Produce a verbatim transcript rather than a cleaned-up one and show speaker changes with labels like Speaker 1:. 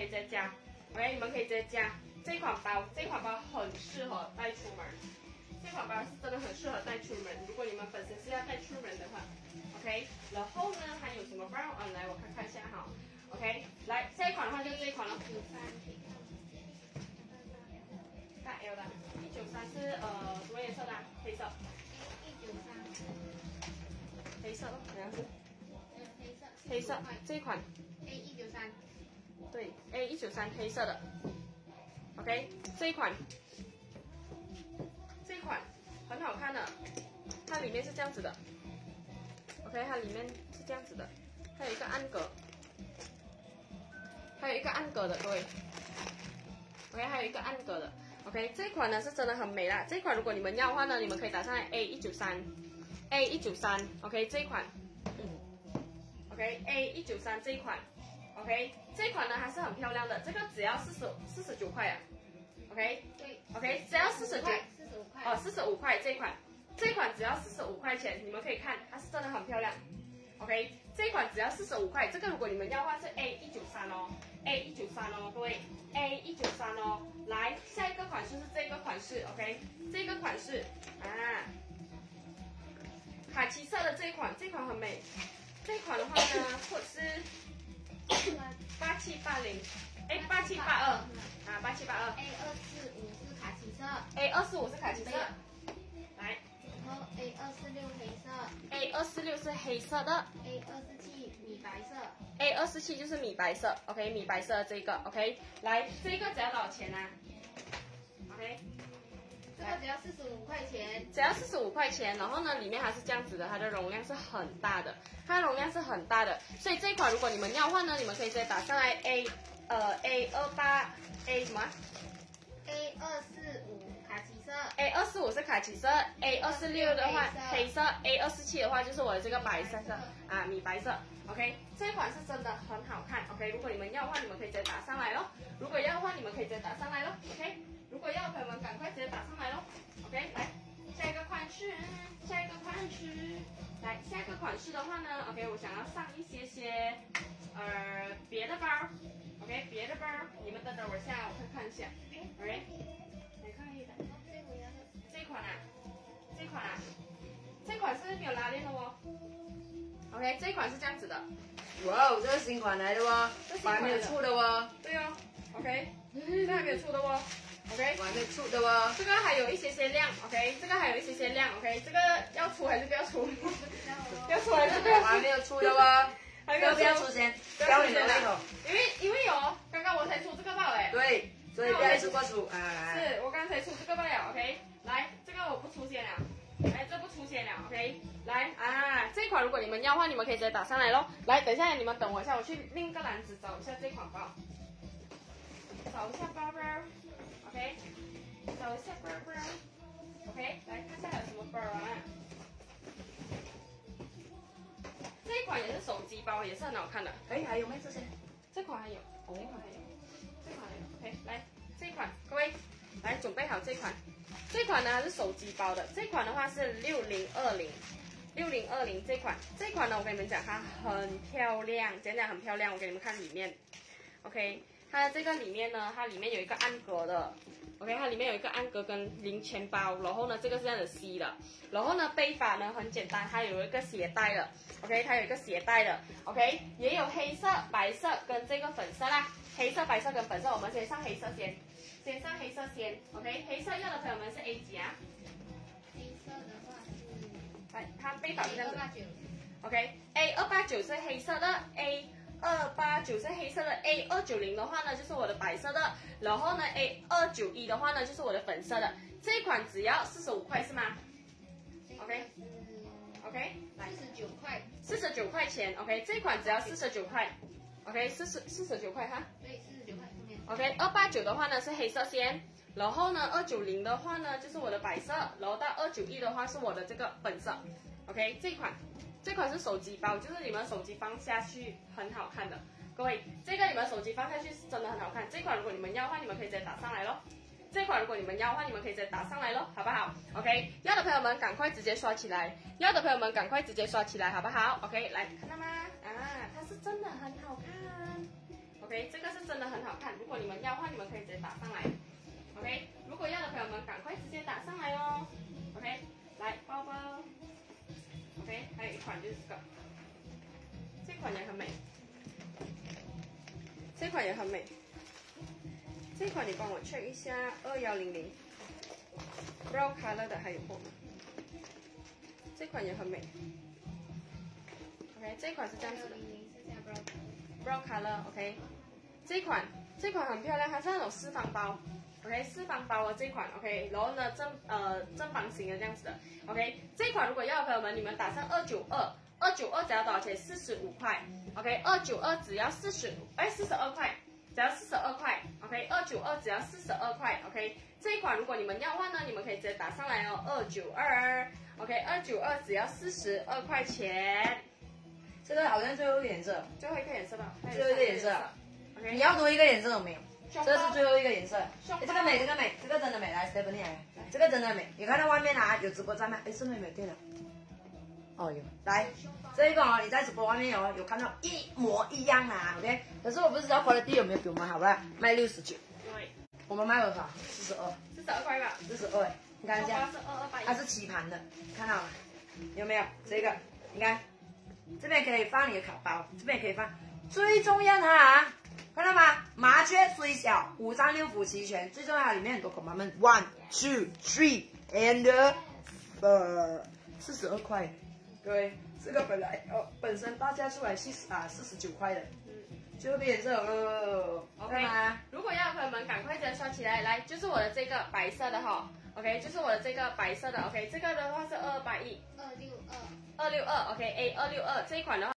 Speaker 1: 以直接加 ，OK， 你们可以直接加这款包，这款包很适合带出门。这款包是真的很适合带出门，如果你们本身是要带出门的话 ，OK。然后呢，还有什么包？嗯，来我看看一下哈 ，OK。来，下一款的话就是这一款了。大 L 的，一九三是呃什么颜色的？黑色。一九三。黑色咯，好像是。黑色。黑色这一款。A 一九三。对 ，A 一九三黑色的。OK， 这一款。这一款很好看的，它里面是这样子的 ，OK， 它里面是这样子的，它有一个暗格，还有一个暗格的，各位 ，OK， 还有一个暗格的 ，OK， 这一款呢是真的很美啦。这一款如果你们要的话呢，你们可以打上来 A 一九三 ，A 一九三 ，OK， 这一款，嗯 ，OK， A 一九三 这一款 ，OK， 这一款呢还是很漂亮的，这个只要四十四十九块啊 ，OK， 对 ，OK， 只要四十九。哦，四十五块这一款，这一款只要四十五块钱，你们可以看，它是真的很漂亮。OK， 这一款只要四十五块，这个如果你们要的话是 A 一九三哦 ，A 一九三哦，各位 A 一九三哦。来，下一个款式是这个款式 ，OK， 这个款式啊，卡其色的这一款，这款很美。这一款的话呢，或是八七八零，哎，八七八二啊，八七八二
Speaker 2: A 二四五是卡其色
Speaker 1: ，A 二四五是卡其色，来。
Speaker 2: 然后 A 二四六黑色
Speaker 1: ，A 二四六是黑色的
Speaker 2: ，A 二四七米白色
Speaker 1: ，A 二四七就是米白色 ，OK， 米白色这个 ，OK， 来，这个只要多少钱呢、啊、？OK，
Speaker 2: 这个只要四十五块钱，
Speaker 1: 只要四十五块钱，然后呢，里面还是这样子的，它的容量是很大的，它的容量是很大的，所以这一款如果你们要换呢，你们可以直接打上来 A， 呃 A 二八 A 什么
Speaker 2: ？A 二四五卡其色
Speaker 1: ？A 二四五是卡其色 ，A 二四六的话黑色 ，A 二四七的话就是我的这个白色色啊米白色 ，OK， 这一款是真的很好看 ，OK， 如果你们要的话，你们可以直接打上来咯，如果要的话，你们可以直接打上来咯 ，OK， 如果要的朋友们赶快直接打上来咯 ，OK， 来下一个款式，下一个款式，来下一个款式的话呢 ，OK， 我想要上一些些呃别的包 ，OK， 别的包，你们等等我下我看看一下 ，OK， 来看一下。这一款啊，这一款啊，这款是没有拉链的哦。OK， 这一款是这样子的。
Speaker 3: 哇哦，这是新款来的哦，我还没有出的哦。
Speaker 1: 对哦 ，OK， 这个还没有出的哦。OK，
Speaker 3: 我还没有出的哦。
Speaker 1: 这个还有一些些量 ，OK， 这个还有一些些量 ，OK， 这个要出还是不要出？要出还是不要出？
Speaker 3: 我还没有出的哦。
Speaker 1: 还没有
Speaker 3: 不要出先，标你的那种。
Speaker 1: 因为因为有，刚刚我才出这个包哎。
Speaker 3: 对，所以不要一次过出啊。
Speaker 1: 是我刚才出这个包了 ，OK。来，这个我不出现了，来，这不出现了 ，OK。来啊，这一款如果你们要的话，你们可以直接打上来咯。来，等一下你们等我一下，我去另一个篮子找一下这款包，找一下包包 ，OK， 找一下包包 ，OK， 来看一下还有什么包啊？这一款也是手机包，也是很好看的。
Speaker 3: 哎，还有没这些？
Speaker 1: 这款还有，这款还有，这款还有 ，OK， 来这一款，各位来准备好这款。这款呢它是手机包的，这款的话是六零二零，六零二零这款，这款呢我跟你们讲它很漂亮，讲讲很漂亮，我给你们看里面 ，OK， 它的这个里面呢，它里面有一个暗格的 ，OK， 它里面有一个暗格跟零钱包，然后呢这个是这样子吸的，然后呢背法呢很简单，它有一个鞋带的 ，OK， 它有一个鞋带的 ，OK， 也有黑色、白色跟这个粉色啦，黑色、白色跟粉色，我们先上黑色先。先上黑色先 ，OK， 黑色要的朋友们是 A 几啊？
Speaker 2: 黑色的话是，
Speaker 1: 来，它背法是这样子 ，OK，A 二八九是黑色的 ，A 二八九是黑色的 ，A 二九零的话呢就是我的白色的，然后呢 A 二九一的话呢就是我的粉色的，这一款只要四十五块是吗 ？OK，OK， 来，
Speaker 2: 四十九块，
Speaker 1: 四十九块钱 ，OK， 这一款只要四十九块 ，OK， 四十四十九块哈。
Speaker 2: 对，四十九块。
Speaker 1: OK， 二八九的话呢是黑色先，然后呢二九零的话呢就是我的白色，然后到二九一的话是我的这个粉色。OK， 这款这款是手机包，就是你们手机放下去很好看的。各位，这个你们手机放下去是真的很好看。这款如果你们要的话，你们可以直接打上来咯。这款如果你们要的话，你们可以直接打上来咯，好不好 ？OK， 要的朋友们赶快直接刷起来，要的朋友们赶快直接刷起来，好不好 ？OK， 来看到吗？啊，它是真的很好看。OK， OK， 这个是真的很好看。如果你们要的话，你们可以直接打上来。OK， 如果要的朋友们赶快直接打上来哦。OK， 来包包。OK， 还有一款就是这个，这款也很美，这款也很美。这款你帮我 check 一下，二一零零 brown color 的还有货吗？这款也很美。OK， 这款是这样子的。brown color，OK， 这款这款很漂亮，它是那种四方包 ，OK， 四方包的这款 ，OK， 然后呢正呃正方形的这样子的 ，OK， 这款如果要的朋友们，你们打上二九二，二九二只要多少钱？四十五块 ，OK， 二九二只要四十，哎四十二块，只要四十二块 ，OK， 二九二只要四十二块 ，OK， 这一款如果你们要的话呢，你们可以直接打上来哦，二九二 ，OK， 二九二只要四十二块钱。
Speaker 3: 这个好像最后一个颜色，
Speaker 1: 最后一个颜色吧，
Speaker 3: 最后一个颜色啊。
Speaker 1: OK，
Speaker 3: 你要多一个颜色有没有？这是最后一个颜色。哎，
Speaker 1: 这
Speaker 3: 这个美，这个美，这个真的美，来 Stephanie 来，这个真的美。你看到外面啊，有直播在卖，哎，是不是没有电了？哦有，来，这一个哦，你在直播外面有有看到一模一样啊 ，OK。可是我不知道 quality 有没有比我们好吧？卖六十九，
Speaker 1: 对，
Speaker 3: 我们卖多少？四十二，
Speaker 1: 四十二块吧，
Speaker 3: 四十二，你看一下，
Speaker 1: 是二二八一，
Speaker 3: 它是棋盘的，看到吗？有没有？这个，你看。这边可以放你的卡包，这边可以放。最重要的啊，看到吗？麻雀虽小，五脏六腑齐全。最重要的里面很多口妈们 ，one two three and 呃四十二块。各位，这个本来哦本身大家出来四十啊四十九块的，嗯，最后一个颜色哦
Speaker 1: ，OK。如果要的朋友们赶快直接刷起来，来就是我的这个白色的哈 ，OK， 就是我的这个白色的 ，OK， 这个的话是二二八一，
Speaker 2: 二六二。
Speaker 1: 二六二 ，OK，A 二六二这一款的话。